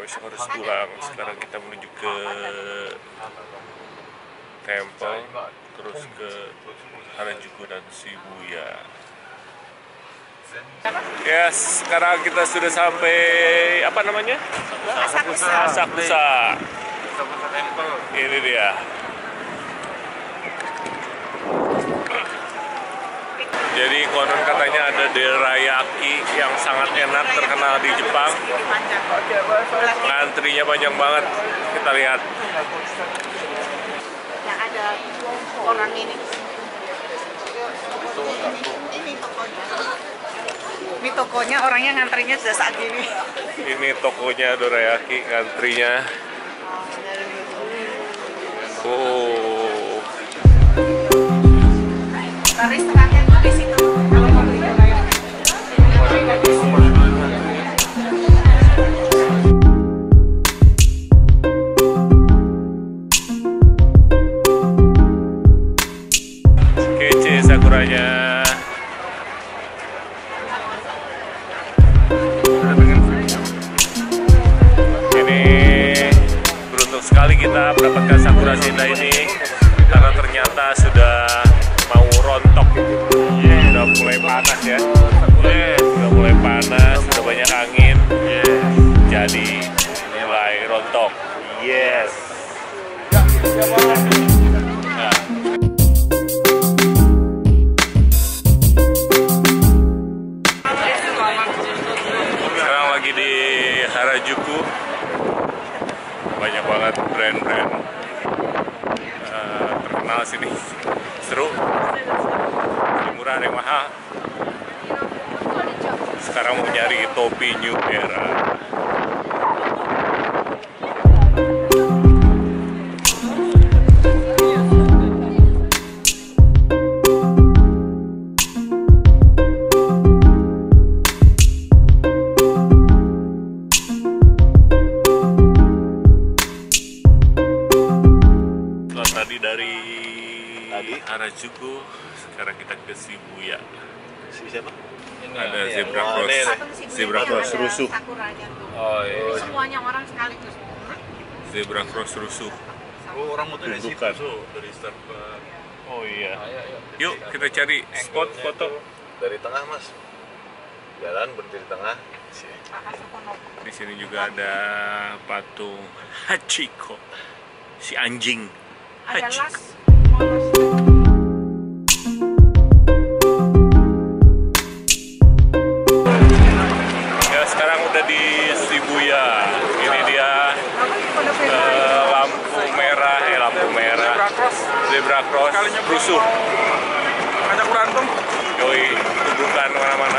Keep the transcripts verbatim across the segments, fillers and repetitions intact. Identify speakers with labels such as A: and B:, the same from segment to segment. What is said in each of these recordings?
A: besok harus pulang. Sekarang kita menuju ke temple, terus ke Harajuku dan Shibuya. Ya, sekarang kita sudah sampai apa namanya?
B: Asakusa.
A: Asakusa. Ini dia. Jadi konon katanya ada teriyaki yang sangat enak, terkenal di Jepang. Ngantrinya panjang banget. Kita lihat.
B: Yang ada konon ini. Ini tokonya. Ini tokonya, orangnya ngantrinya sudah saat ini.
A: Ini tokonya dorayaki, ngantrinya. Oh.
B: Laris terakhir di situ kalau mau beli dorayaki.
A: Kece sakuranya. Sekali kita mendapatkan sakura indah ini karena ternyata sudah mau rontok. Yeah, sudah mulai panas ya. Yeah, sudah mulai panas, sudah banyak angin. Yeah. Jadi mulai rontok. Yes. Nah. Sekarang lagi di Harajuku. Banyak banget brand-brand uh, terkenal sini, seru, yang murah, yang mahal. Sekarang mau nyari topi New Era. Dari tadi Harajuku, sekarang kita ke Shibuya.
C: Si siapa?
A: Ini ada zebra cross, zebra cross rusuh.
C: Oh iya.
B: Semuanya orang sekaligus.
A: Zebra cross rusuh.
C: Oh, orang mau dari situ, dari Starbucks.
A: Oh iya. Yuk kita cari spot foto.
C: Dari tengah mas, jalan berhenti di tengah.
A: Di sini juga ada patung Hachiko, si anjing.
B: Ada las,
A: ya sekarang udah di Shibuya. Ini dia uh, lampu merah, eh lampu merah. Zebra cross, zebra cross, rusuh. Banyak berantem. Yoi, tubukan mana-mana.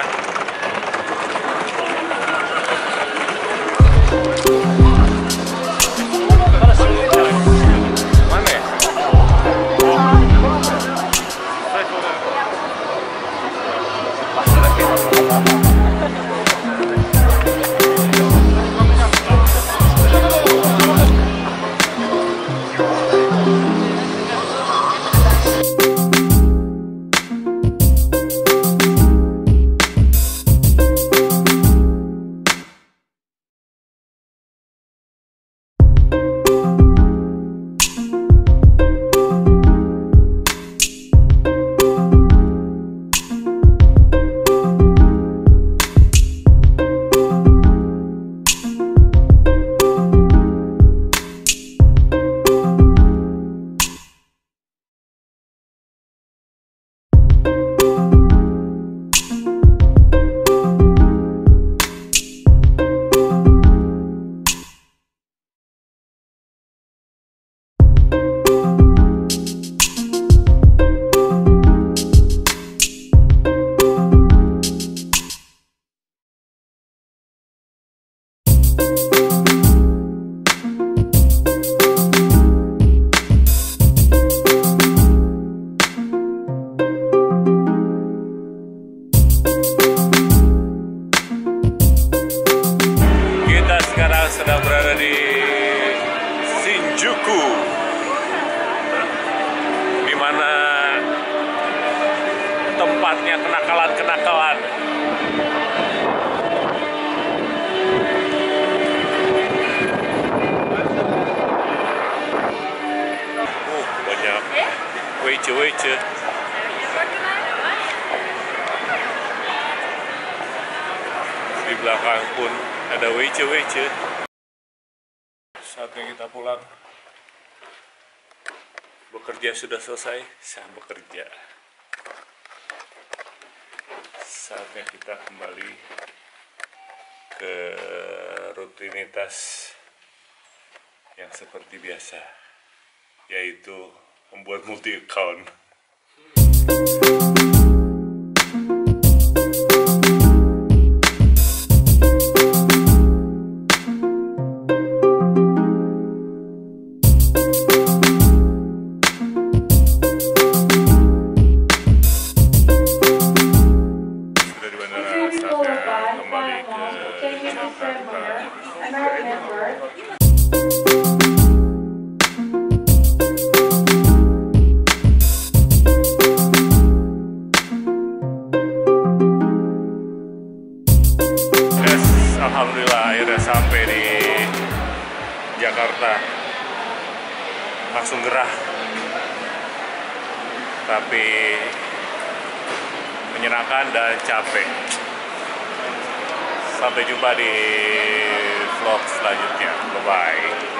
A: sedang berada di Shinjuku, di mana tempatnya kenakalan-kenakalan. Wece wece. Di belakang pun ada wece wece. Saatnya kita pulang. Bekerja sudah selesai, saya bekerja. Saatnya kita kembali ke rutinitas yang seperti biasa, yaitu membuat multi account. Alhamdulillah akhirnya sampai di Jakarta. Langsung gerah, tapi menyenangkan dan capek. Sampai jumpa di vlog selanjutnya. Bye bye.